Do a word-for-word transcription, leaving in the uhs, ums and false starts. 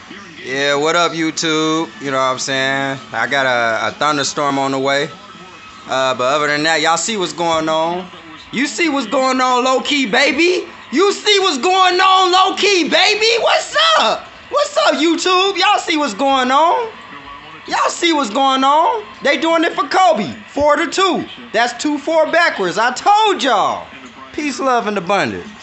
Yeah, what up, YouTube? You know what I'm saying? I got a, a thunderstorm on the way. Uh, but other than that, y'all see what's going on. You see what's going on, low-key, baby? You see what's going on, low-key, baby? What's up? What's up, YouTube? Y'all see what's going on? Y'all see what's going on? They doing it for Kobe. Four to two. That's two four backwards. I told y'all. Peace, love, and abundance.